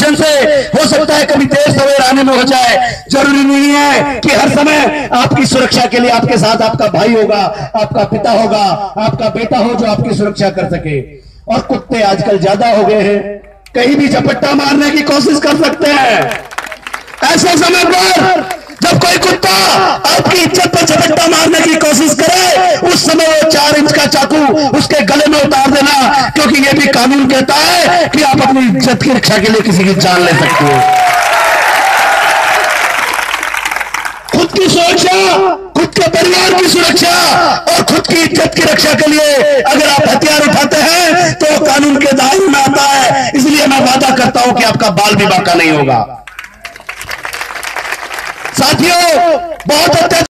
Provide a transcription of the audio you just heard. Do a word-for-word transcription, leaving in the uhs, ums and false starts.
Mission से हो सकता है कभी देर सवेर आने में हो जाए। जरूरी नहीं है कि हर समय आपकी सुरक्षा के लिए आपके साथ आपका भाई होगा, आपका पिता होगा, आपका बेटा हो जो आपकी सुरक्षा कर सके। और कुत्ते आजकल ज्यादा हो गए हैं, कहीं भी झपट्टा मारने की कोशिश कर सकते हैं। ऐसे समय पर जब कोई कुत्ता आपकी इज्जत पर झपट्टा मारने की कोशिश करे, उस समय वो चार इंच का चाकू उसके गले में उतार देना, क्योंकि ये भी कानून कहता है कि आप अपनी इज्जत की रक्षा के लिए किसी की जान ले सकते हो। खुद की सुरक्षा, खुद के परिवार की सुरक्षा और खुद की इज्जत की रक्षा के लिए अगर आप हथियार उठाते हैं तो कानून के दायरे में आता है। इसलिए मैं वादा करता हूं कि आपका बाल भी बांका नहीं होगा। साथियों, बहुत